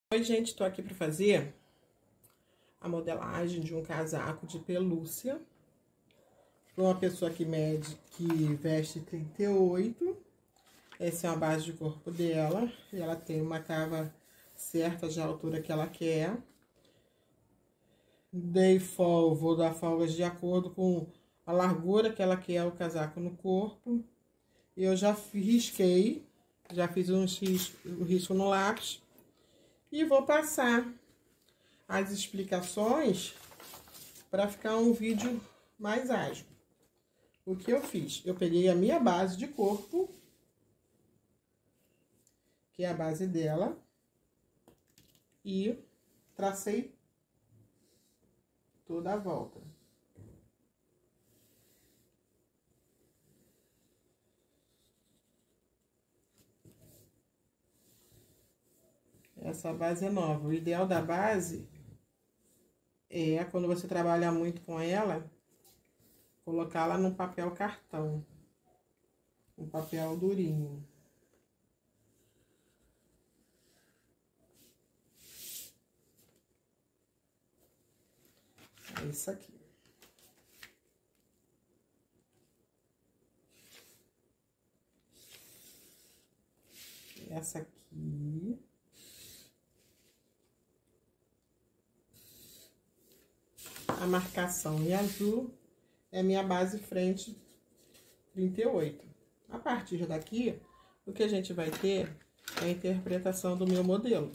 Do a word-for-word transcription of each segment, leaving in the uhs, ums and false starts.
Oi, gente, tô aqui para fazer a modelagem de um casaco de pelúcia para uma pessoa que mede, que veste trinta e oito. Essa é a base de corpo dela. Ela tem uma cava certa de altura que ela quer. Dei folga, vou dar folgas de acordo com a largura que ela quer o casaco no corpo. Eu já risquei, já fiz um risco no lápis. E vou passar as explicações para ficar um vídeo mais ágil. O que eu fiz? Eu peguei a minha base de corpo, que é a base dela, e tracei toda a volta. Essa base é nova. O ideal da base é, quando você trabalha muito com ela, colocá-la no papel cartão. Um papel durinho. É isso aqui. Essa aqui. A marcação em azul é minha base frente trinta e oito. A partir daqui, o que a gente vai ter é a interpretação do meu modelo.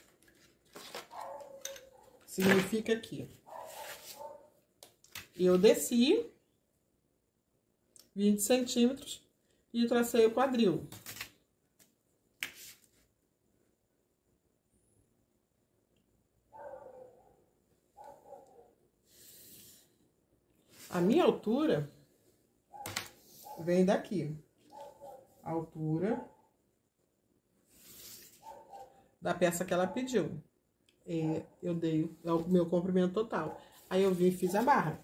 Significa que eu desci vinte centímetros e tracei o quadril. A minha altura vem daqui, a altura da peça que ela pediu. É, eu dei é o meu comprimento total. Aí eu vim e fiz a barra.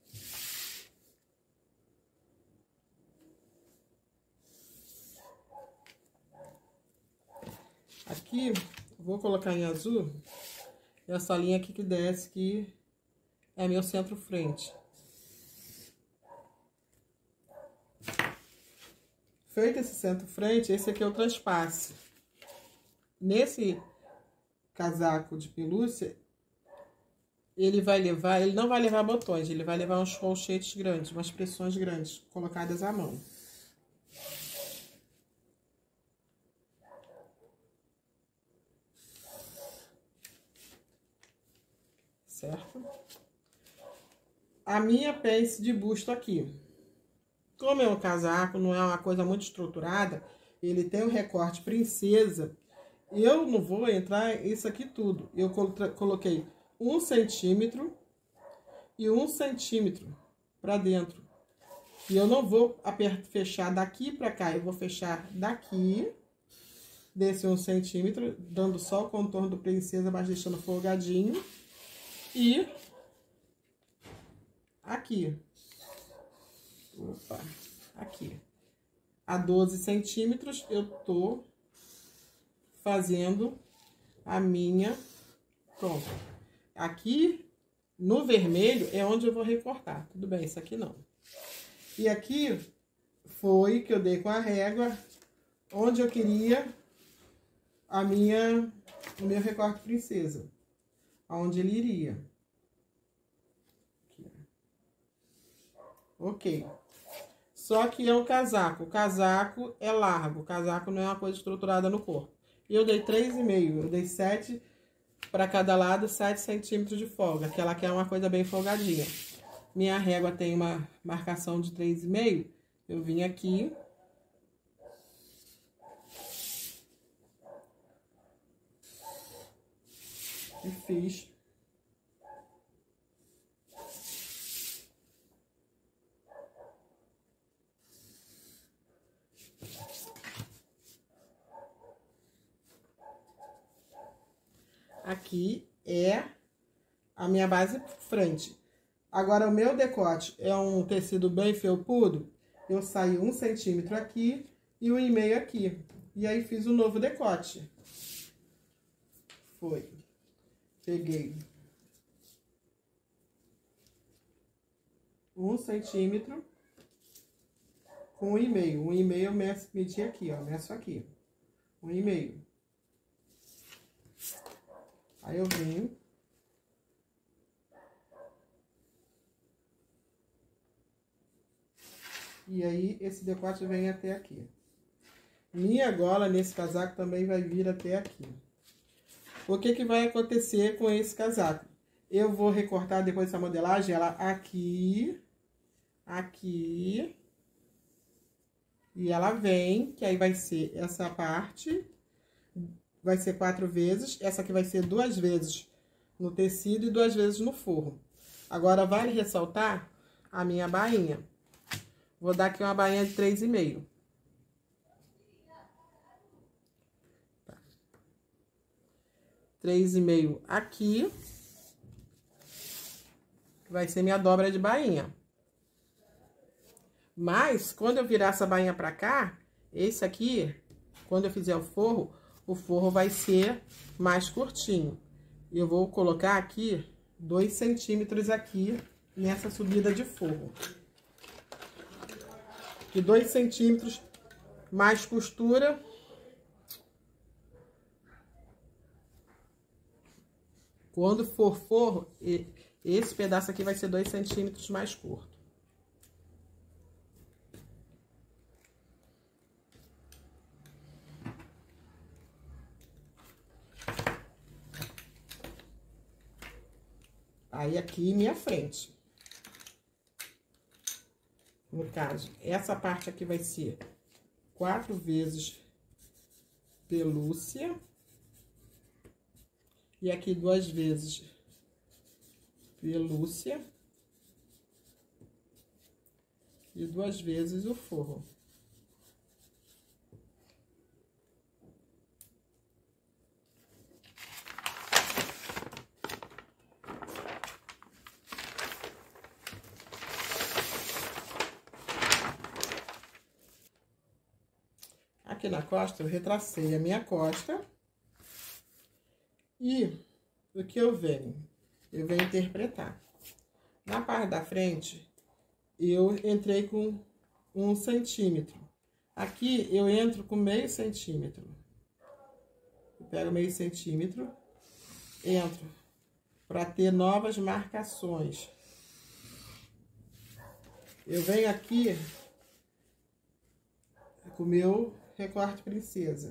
Aqui, vou colocar em azul essa linha aqui que desce, que é meu centro-frente. Feito esse centro-frente, esse aqui é o transpasse. Nesse casaco de pelúcia, ele vai levar, ele não vai levar botões, ele vai levar uns colchetes grandes, umas pressões grandes, colocadas à mão. Certo? A minha pence de busto aqui. Como é um casaco, não é uma coisa muito estruturada, ele tem um recorte princesa. Eu não vou entrar isso aqui tudo. Eu coloquei um centímetro e um centímetro para dentro. E eu não vou fechar daqui para cá, eu vou fechar daqui, desse um centímetro, dando só o contorno do princesa, mas deixando folgadinho. E aqui. Opa, aqui. A doze centímetros eu tô fazendo a minha, pronto. Aqui, no vermelho, é onde eu vou recortar. Tudo bem, isso aqui não. E aqui foi que eu dei com a régua, onde eu queria a minha, o meu recorte princesa. Aonde ele iria. Aqui. Ok. Só que é um casaco. O casaco é largo. O casaco não é uma coisa estruturada no corpo. E eu dei três e meio. Eu dei sete para cada lado, sete centímetros de folga. Que ela quer uma coisa bem folgadinha. Minha régua tem uma marcação de três e meio. Eu vim aqui. E fiz. Aqui é a minha base frente. Agora, o meu decote é um tecido bem felpudo. Eu saí um centímetro aqui e um e meio aqui. E aí, fiz um novo decote. foi, peguei um centímetro com um e meio. Um e meio eu meço, medi aqui, ó, meço aqui. Um e meio. Aí eu venho. E aí, esse decote vem até aqui. Minha gola nesse casaco também vai vir até aqui. O que que vai acontecer com esse casaco? Eu vou recortar depois dessa modelagem ela aqui, aqui. E ela vem, que aí vai ser essa parte, vai ser quatro vezes. Essa aqui vai ser duas vezes no tecido e duas vezes no forro. Agora, vale ressaltar a minha bainha. Vou dar aqui uma bainha de três e meio. Tá. Três e meio aqui. Vai ser minha dobra de bainha. Mas, quando eu virar essa bainha pra cá, esse aqui, quando eu fizer o forro, o forro vai ser mais curtinho. Eu vou colocar aqui dois centímetros aqui nessa subida de forro. De dois centímetros mais costura. Quando for forro, esse pedaço aqui vai ser dois centímetros mais curto. Aí, aqui, minha frente. No caso, essa parte aqui vai ser quatro vezes pelúcia. E aqui duas vezes pelúcia. E duas vezes o forro. Aqui na costa, eu retracei a minha costa. E o que eu venho? Eu venho interpretar. Na parte da frente, eu entrei com um centímetro. Aqui, eu entro com meio centímetro. Eu pego meio centímetro, entro para ter novas marcações. Eu venho aqui com o meu recorte princesa,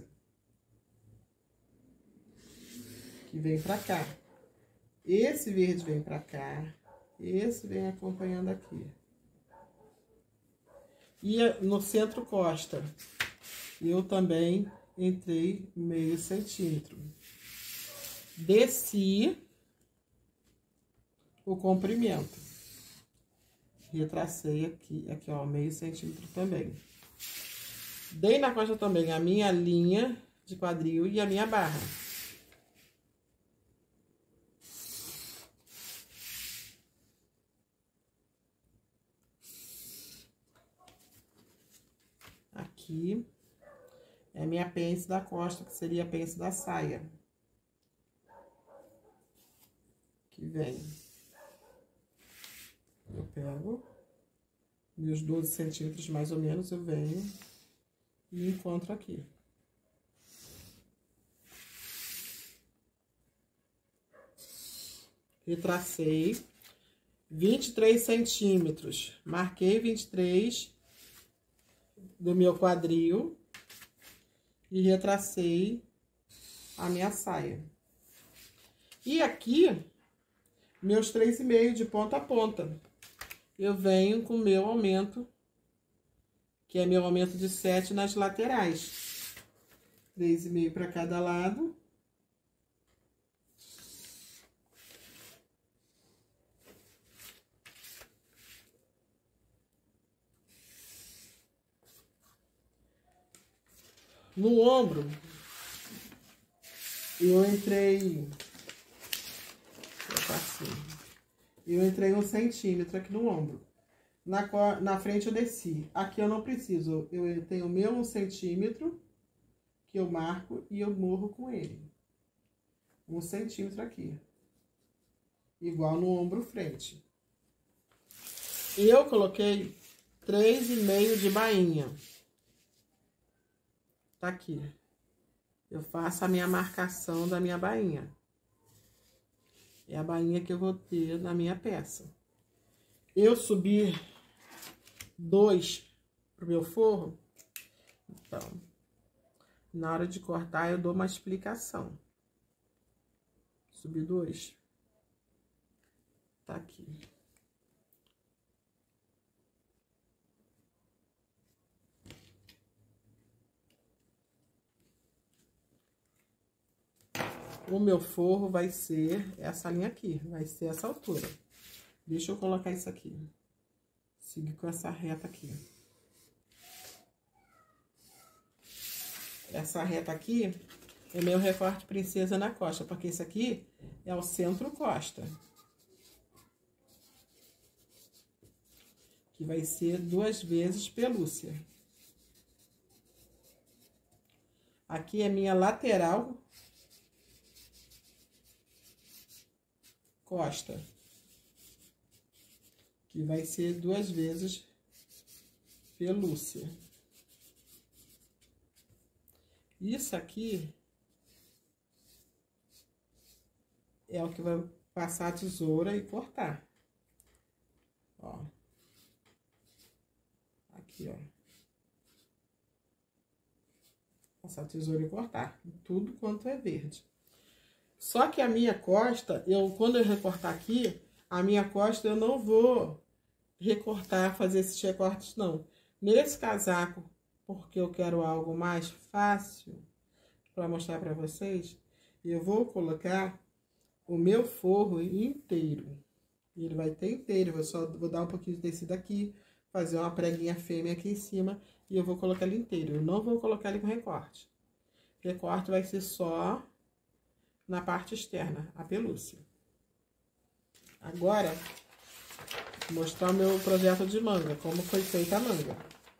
que vem pra cá. Esse verde vem pra cá, esse vem acompanhando aqui. E no centro costa, eu também entrei meio centímetro. Desci o comprimento. Retracei aqui, aqui ó, meio centímetro também. Dei na costa também a minha linha de quadril e a minha barra. Aqui é a minha pence da costa, que seria a pence da saia. Que vem. Eu pego meus doze centímetros mais ou menos, eu venho e encontro aqui. Retracei vinte e três centímetros. Marquei vinte e três do meu quadril e retracei a minha saia. E aqui, meus três e meio de ponta a ponta. Eu venho com o meu aumento, que é meu aumento de sete nas laterais. Três e meio para cada lado. No ombro, eu entrei... Eu entrei um centímetro aqui no ombro. Na, na frente eu desci. Aqui eu não preciso. Eu tenho o meu um centímetro, que eu marco e eu morro com ele. Um centímetro aqui. Igual no ombro frente. Eu coloquei três e meio de bainha. Tá aqui. Eu faço a minha marcação da minha bainha. É a bainha que eu vou ter na minha peça. Eu subi dois pro meu forro. Então, na hora de cortar, eu dou uma explicação. Subi dois. Tá aqui. O meu forro vai ser essa linha aqui, vai ser essa altura. Deixa eu colocar isso aqui. Seguir com essa reta aqui. Essa reta aqui é meu recorte princesa na costa, porque isso aqui é o centro costa. Que vai ser duas vezes pelúcia. Aqui é minha lateral costa, que vai ser duas vezes pelúcia. Isso aqui é o que vai passar a tesoura e cortar. Ó. Aqui, ó. Passar a tesoura e cortar. Tudo quanto é verde. Só que a minha costa, eu, quando eu recortar aqui, a minha costa eu não vou recortar, fazer esses recortes, não. Nesse casaco, porque eu quero algo mais fácil para mostrar para vocês, eu vou colocar o meu forro inteiro. Ele vai ter inteiro, eu vou só vou dar um pouquinho de tecido aqui, fazer uma preguinha fêmea aqui em cima e eu vou colocar ele inteiro. Eu não vou colocar ele com recorte. Recorte vai ser só na parte externa, a pelúcia. Agora, vou mostrar o meu projeto de manga, como foi feita a manga.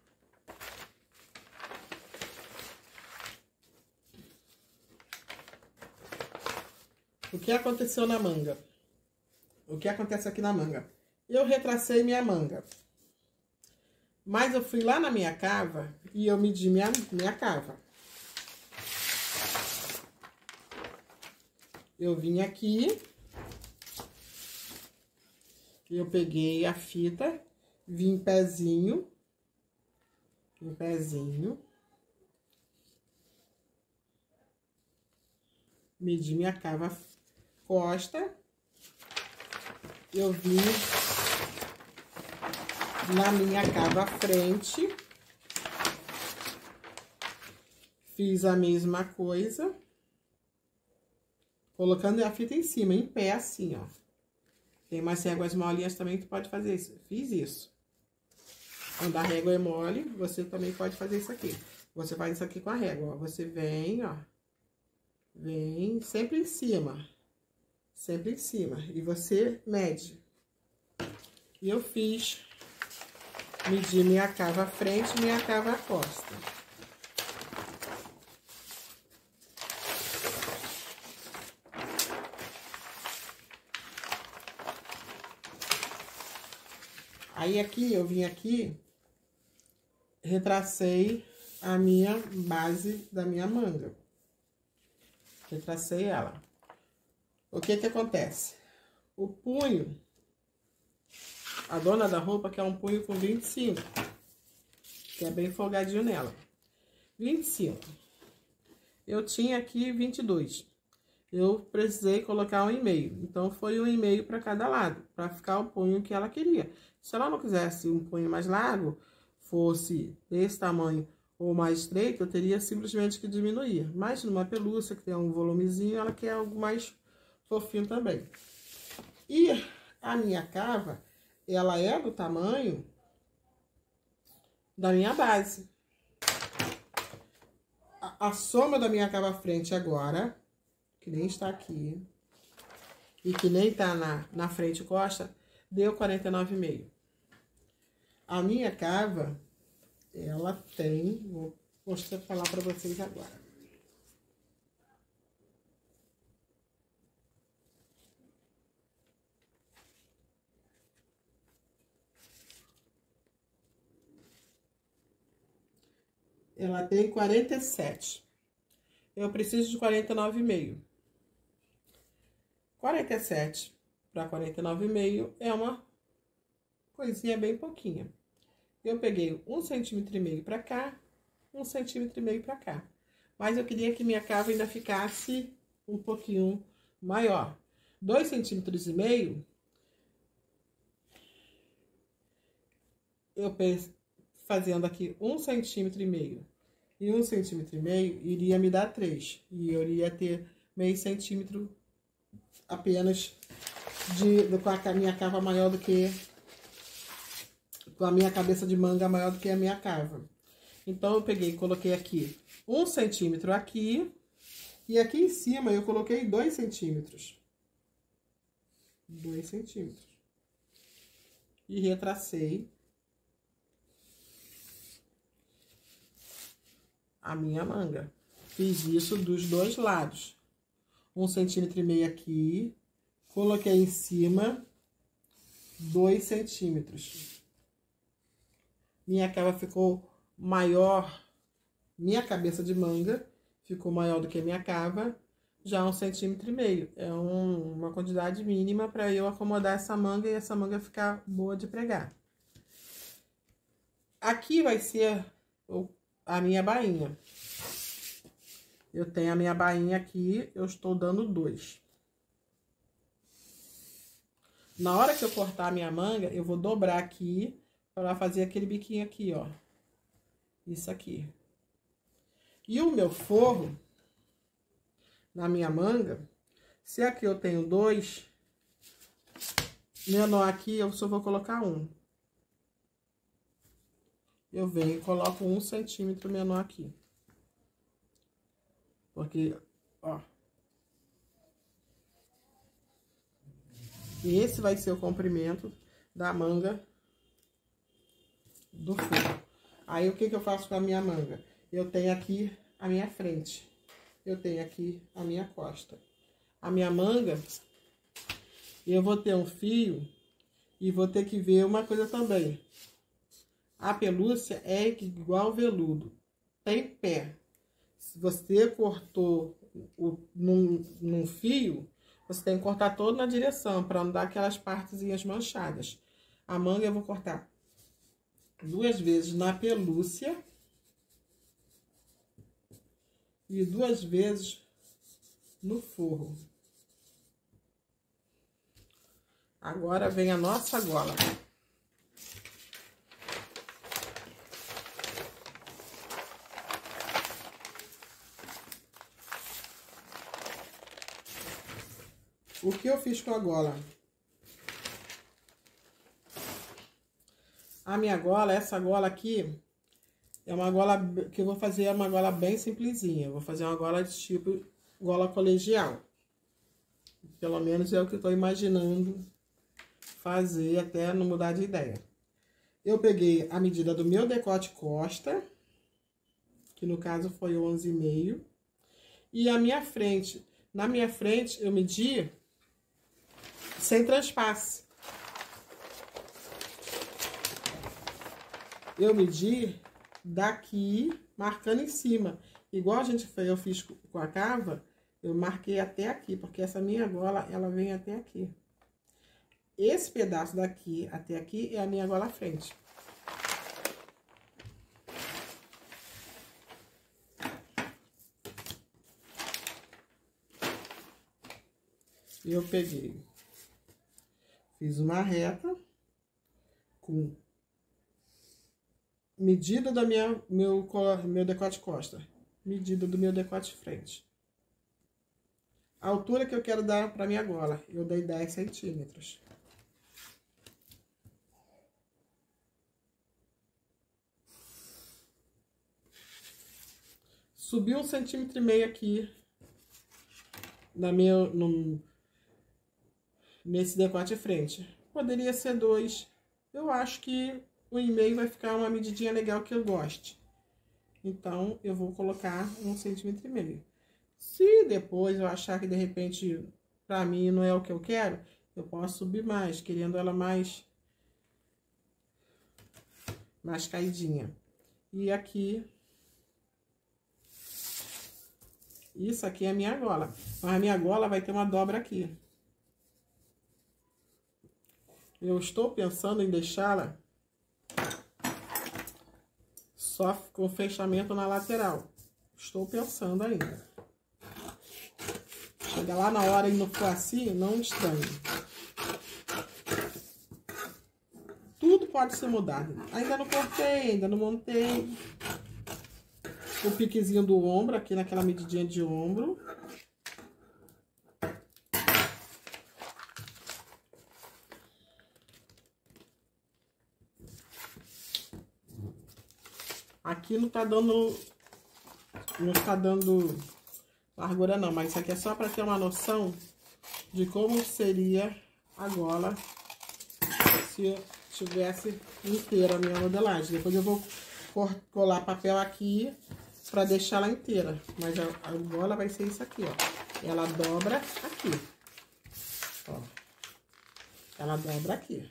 O que aconteceu na manga? O que acontece aqui na manga? Eu retracei minha manga. Mas eu fui lá na minha cava e eu medi minha, minha cava. Eu vim aqui, eu peguei a fita, vim pezinho, um pezinho, medi minha cava costa, eu vim na minha cava frente, fiz a mesma coisa. Colocando a fita em cima, em pé, assim, ó. Tem umas réguas molinhas também que tu pode fazer isso. Fiz isso. Quando a régua é mole, você também pode fazer isso aqui. Você faz isso aqui com a régua, ó. Você vem, ó. Vem sempre em cima. Sempre em cima. E você mede. E eu fiz. Medi minha cava à frente e minha cava à costa. Aí, aqui, eu vim aqui, retracei a minha base da minha manga. Retracei ela. O que que acontece? O punho, a dona da roupa quer um punho com vinte e cinco, que é bem folgadinho nela. vinte e cinco. Eu tinha aqui vinte e dois. Eu precisei colocar um e meio. Então, foi um e meio para cada lado, para ficar o punho que ela queria. Se ela não quisesse um punho mais largo, fosse desse tamanho ou mais estreito, eu teria simplesmente que diminuir. Mas numa pelúcia que tem um volumezinho, ela quer algo mais fofinho também. E a minha cava, ela é do tamanho da minha base. A, a soma da minha cava frente agora, que nem está aqui, e que nem tá na, na frente costa, deu quarenta e nove e meio. A minha cava, ela tem, vou mostrar, falar pra vocês agora. ela tem quarenta e sete. Eu preciso de quarenta e nove e meio. quarenta e sete para quarenta e nove e meio é uma coisinha bem pouquinha. Eu peguei um centímetro e meio para cá, um centímetro e meio para cá. Mas eu queria que minha cava ainda ficasse um pouquinho maior. Dois centímetros e meio, eu penso, fazendo aqui um centímetro e meio e um centímetro e meio, iria me dar três. E eu iria ter meio centímetro apenas de, de, com a minha cava maior do que... com a minha cabeça de manga maior do que a minha cava. Então, eu peguei e coloquei aqui um centímetro aqui. E aqui em cima eu coloquei dois centímetros. Dois centímetros. E retracei a minha manga. Fiz isso dos dois lados. Um centímetro e meio aqui. Coloquei em cima dois centímetros. Minha cava ficou maior, minha cabeça de manga ficou maior do que a minha cava, já um centímetro e meio. É um, uma quantidade mínima para eu acomodar essa manga e essa manga ficar boa de pregar. Aqui vai ser a minha bainha. Eu tenho a minha bainha aqui, eu estou dando dois. Na hora que eu cortar a minha manga, eu vou dobrar aqui para fazer aquele biquinho aqui, ó. Isso aqui. E o meu forro, na minha manga, se aqui eu tenho dois, menor aqui eu só vou colocar um. Eu venho e coloco um centímetro menor aqui. Porque, ó. E esse vai ser o comprimento da manga do forro. Aí, o que que eu faço com a minha manga? Eu tenho aqui a minha frente. Eu tenho aqui a minha costa. A minha manga, eu vou ter um fio e vou ter que ver uma coisa também. A pelúcia é igual veludo. Tem pé. Se você cortou o, num, num fio, você tem que cortar todo na direção, para não dar aquelas partezinhas manchadas. A manga eu vou cortar duas vezes na pelúcia e duas vezes no forro. Agora vem a nossa gola. O que eu fiz com a gola? A minha gola, essa gola aqui, é uma gola que eu vou fazer, é uma gola bem simplesinha. Eu vou fazer uma gola de tipo gola colegial. Pelo menos é o que eu tô imaginando fazer, até não mudar de ideia. Eu peguei a medida do meu decote costa, que no caso foi onze e meio. E a minha frente, na minha frente eu medi sem transpasse. Eu medi daqui, marcando em cima. Igual a gente fez, eu fiz com a cava, eu marquei até aqui, porque essa minha gola, ela vem até aqui. Esse pedaço daqui até aqui é a minha gola frente. Eu peguei, fiz uma reta com medida da minha, meu, meu decote costa, medida do meu decote frente. A altura que eu quero dar para minha gola, eu dei dez centímetros. Subi um centímetro e meio aqui na minha, no, nesse decote frente. Poderia ser dois. Eu acho que um e meio vai ficar uma medidinha legal que eu goste. Então, eu vou colocar um centímetro e meio. Se depois eu achar que de repente pra mim não é o que eu quero, eu posso subir mais, querendo ela mais, mais caidinha. E aqui Isso aqui é a minha gola. Mas a minha gola vai ter uma dobra aqui. Eu estou pensando em deixá-la só com fechamento na lateral. Estou pensando ainda. Chega lá na hora e não for assim, não estranhe. Tudo pode ser mudado. Ainda não cortei, ainda não montei. O piquezinho do ombro, aqui naquela medidinha de ombro. Aqui não tá dando, não tá dando largura não, mas isso aqui é só para ter uma noção de como seria a gola se eu tivesse inteira a minha modelagem. Depois eu vou colar papel aqui para deixar ela inteira, mas a, a gola vai ser isso aqui, ó. Ela dobra aqui, ó. Ela dobra aqui.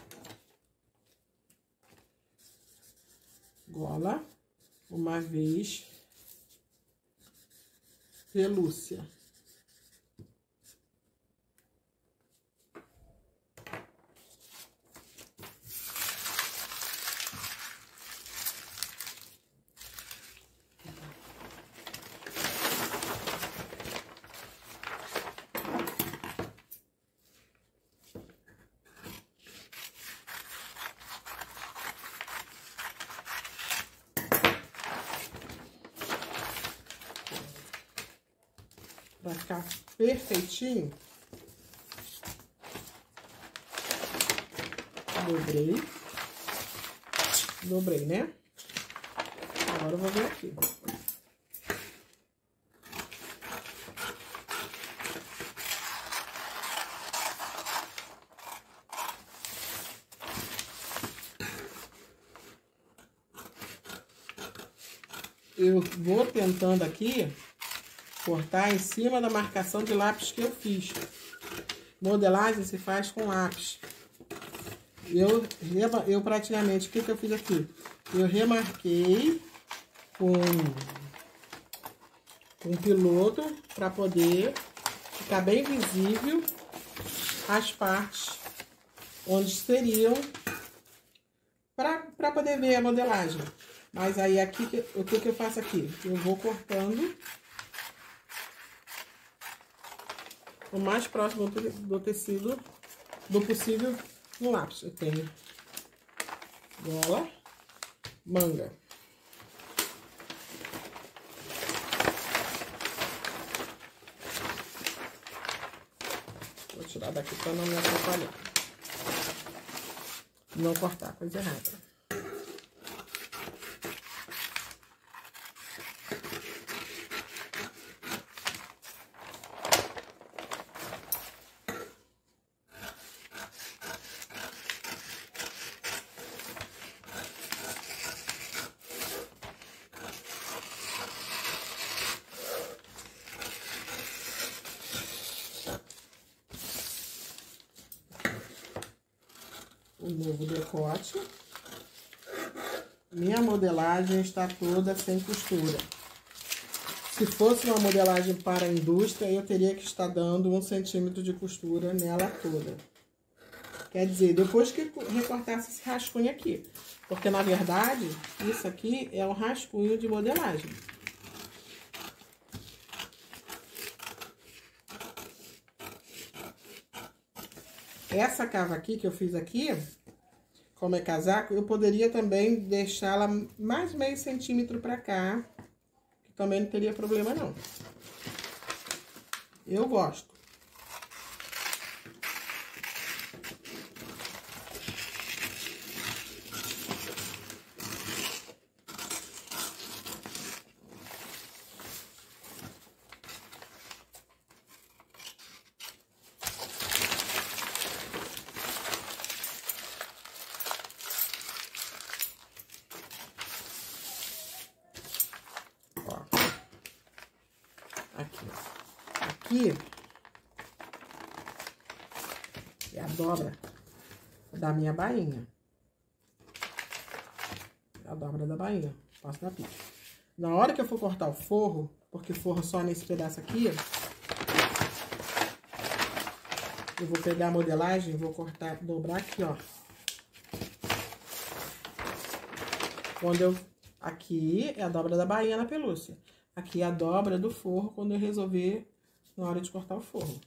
Gola, uma vez, pelúcia. Vai ficar perfeitinho. Dobrei. Dobrei, né? Agora eu vou ver aqui. Eu vou tentando aqui cortar em cima da marcação de lápis que eu fiz. Modelagem se faz com lápis. Eu, eu praticamente, o que que eu fiz aqui? Eu remarquei com, com piloto para poder ficar bem visível as partes onde seriam para poder ver a modelagem. Mas aí aqui, o que que eu faço aqui? Eu vou cortando o mais próximo do, do tecido do possível no lápis. Eu tenho gola, manga. Vou tirar daqui para não me atrapalhar. Não cortar coisa errada. O novo decote. Minha modelagem está toda sem costura. Se fosse uma modelagem para a indústria, eu teria que estar dando um centímetro de costura nela toda. Quer dizer, depois que recortasse esse rascunho aqui. Porque, na verdade, isso aqui é um rascunho de modelagem. Essa cava aqui que eu fiz aqui, como é casaco, eu poderia também deixá-la mais meio centímetro pra cá, que também não teria problema não. Eu gosto. Aqui, ó. Aqui é a dobra da minha bainha. É a dobra da bainha. Passo na pista. Na hora que eu for cortar o forro, porque forro só nesse pedaço aqui, eu vou pegar a modelagem, vou cortar, dobrar aqui, ó. Quando eu... Aqui é a dobra da bainha na pelúcia. Aqui é a dobra do forro quando eu resolver na hora de cortar o forro.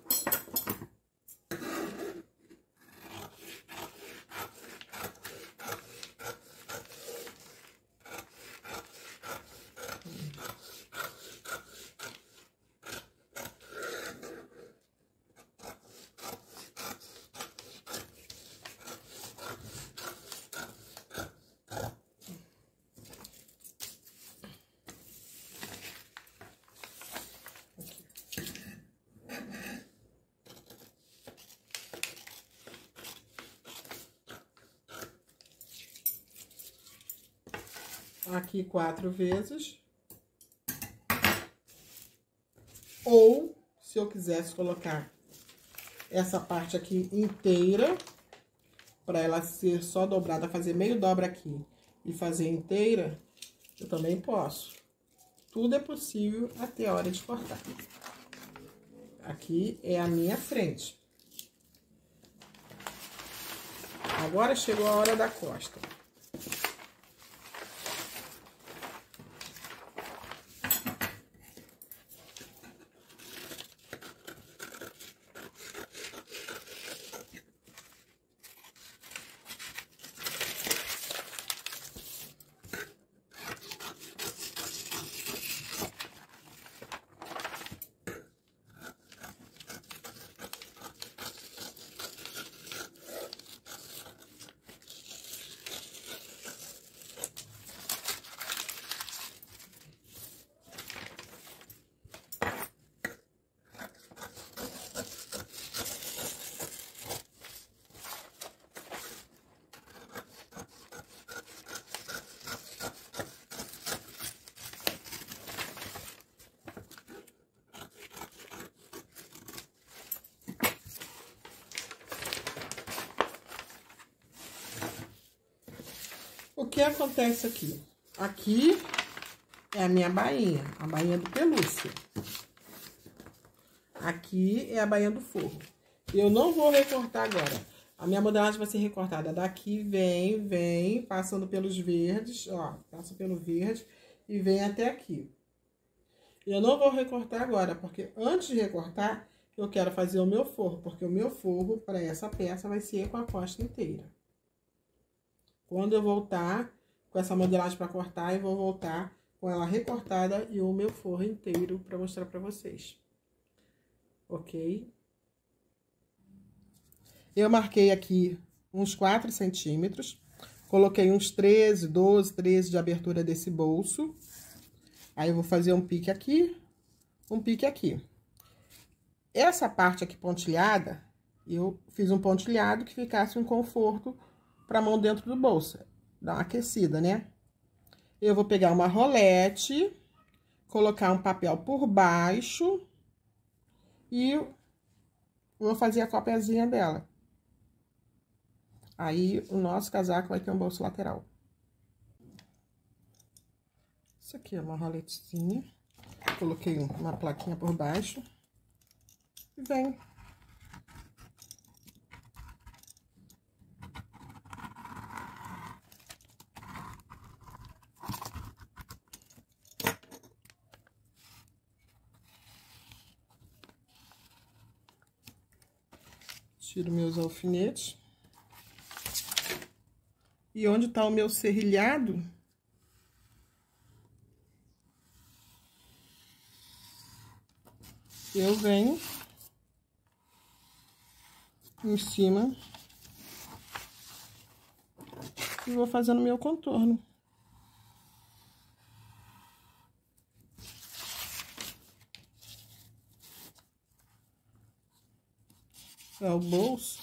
Aqui quatro vezes. Ou, se eu quisesse colocar essa parte aqui inteira, para ela ser só dobrada, fazer meio dobra aqui e fazer inteira, eu também posso. Tudo é possível até a hora de cortar. Aqui é a minha frente. Agora chegou a hora da costa. O que acontece aqui? Aqui é a minha bainha, a bainha do pelúcia. Aqui é a bainha do forro. Eu não vou recortar agora. A minha modelagem vai ser recortada daqui, vem, vem, passando pelos verdes, ó, passa pelo verde e vem até aqui. Eu não vou recortar agora, porque antes de recortar, eu quero fazer o meu forro, porque o meu forro para essa peça vai ser com a costa inteira. Quando eu voltar com essa modelagem para cortar, eu vou voltar com ela recortada e o meu forro inteiro para mostrar para vocês. Ok? Eu marquei aqui uns quatro centímetros, coloquei uns treze, doze, treze de abertura desse bolso. Aí, eu vou fazer um pique aqui, um pique aqui. Essa parte aqui pontilhada, eu fiz um pontilhado que ficasse um conforto para a mão dentro do bolso, dar uma aquecida, né? Eu vou pegar uma rolete, colocar um papel por baixo e vou fazer a copiazinha dela. Aí, o nosso casaco vai ter um bolso lateral. Isso aqui é uma roletezinha. Coloquei uma plaquinha por baixo. E vem. Tiro meus alfinetes. E onde tá o meu serrilhado, eu venho em cima e vou fazendo meu contorno. É o bolso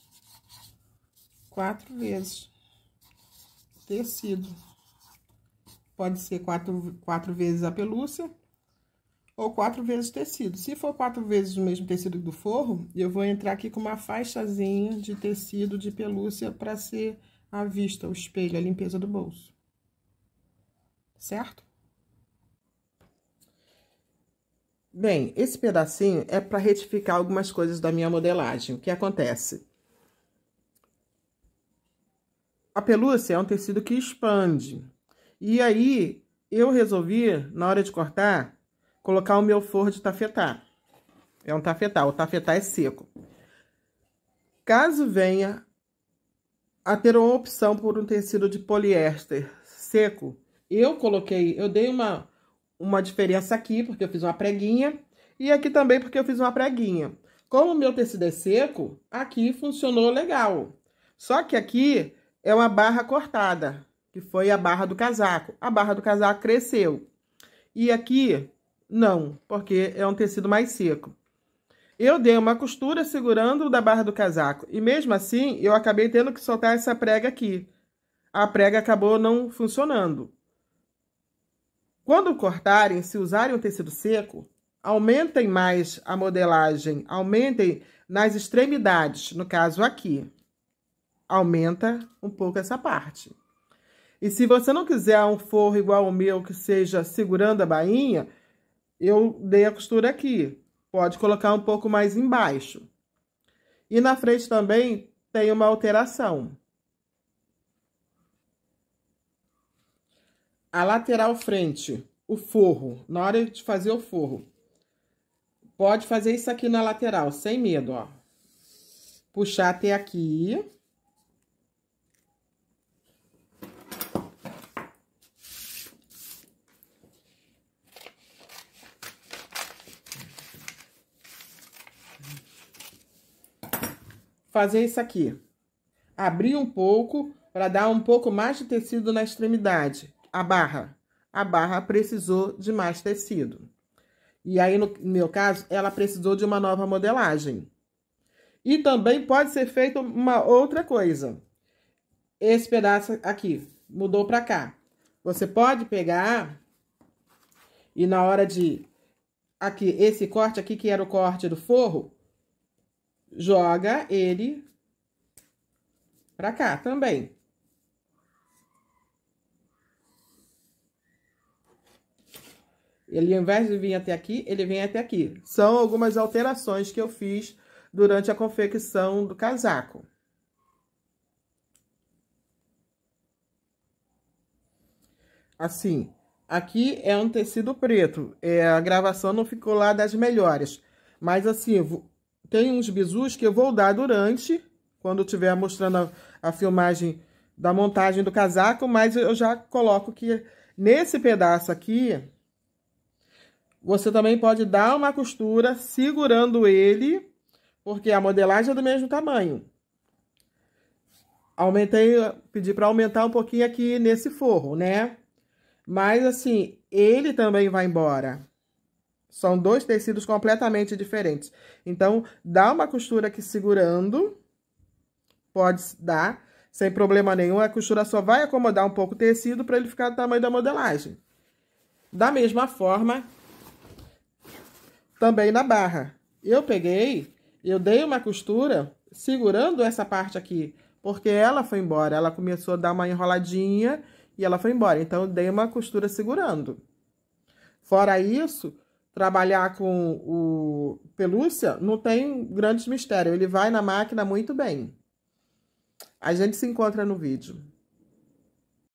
quatro vezes. Tecido. Pode ser quatro, quatro vezes a pelúcia ou quatro vezes tecido. Se for quatro vezes o mesmo tecido do forro, eu vou entrar aqui com uma faixazinha de tecido de pelúcia para ser a vista, o espelho, a limpeza do bolso. Certo? Bem, esse pedacinho é para retificar algumas coisas da minha modelagem. O que acontece? A pelúcia é um tecido que expande. E aí, eu resolvi, na hora de cortar, colocar o meu forro de tafetá. É um tafetá, o tafetá é seco. Caso venha a ter uma opção por um tecido de poliéster seco, eu coloquei, eu dei uma, uma diferença aqui, porque eu fiz uma preguinha, e aqui também porque eu fiz uma preguinha. Como o meu tecido é seco, aqui funcionou legal. Só que aqui é uma barra cortada, que foi a barra do casaco. A barra do casaco cresceu. E aqui, não, porque é um tecido mais seco. Eu dei uma costura segurando da barra do casaco. E mesmo assim, eu acabei tendo que soltar essa prega aqui. A prega acabou não funcionando. Quando cortarem, se usarem um tecido seco, aumentem mais a modelagem, aumentem nas extremidades, no caso aqui. Aumenta um pouco essa parte. E se você não quiser um forro igual ao meu, que seja segurando a bainha, eu dei a costura aqui. Pode colocar um pouco mais embaixo. E na frente também tem uma alteração. A lateral frente, o forro, na hora de fazer o forro, pode fazer isso aqui na lateral, sem medo, ó. Puxar até aqui. Fazer isso aqui. Abrir um pouco para dar um pouco mais de tecido na extremidade. A barra. A barra precisou de mais tecido. E aí, no meu caso, ela precisou de uma nova modelagem. E também pode ser feita uma outra coisa. Esse pedaço aqui mudou para cá. Você pode pegar e na hora de... Aqui, esse corte aqui, que era o corte do forro, joga ele pra cá também. Ele, ao invés de vir até aqui, ele vem até aqui. São algumas alterações que eu fiz durante a confecção do casaco. Assim, aqui é um tecido preto. É, a gravação não ficou lá das melhores. Mas assim, tem uns bizus que eu vou dar durante, quando eu estiver mostrando a, a filmagem da montagem do casaco, mas eu já coloco que nesse pedaço aqui, você também pode dar uma costura segurando ele, porque a modelagem é do mesmo tamanho. Aumentei, pedi para aumentar um pouquinho aqui nesse forro, né? Mas assim, ele também vai embora. São dois tecidos completamente diferentes. Então, dá uma costura aqui segurando. Pode dar, sem problema nenhum. A costura só vai acomodar um pouco o tecido para ele ficar do tamanho da modelagem. Da mesma forma, também na barra. Eu peguei, eu dei uma costura segurando essa parte aqui, porque ela foi embora. Ela começou a dar uma enroladinha e ela foi embora. Então, eu dei uma costura segurando. Fora isso, trabalhar com o pelúcia não tem grandes mistérios. Ele vai na máquina muito bem. A gente se encontra no vídeo.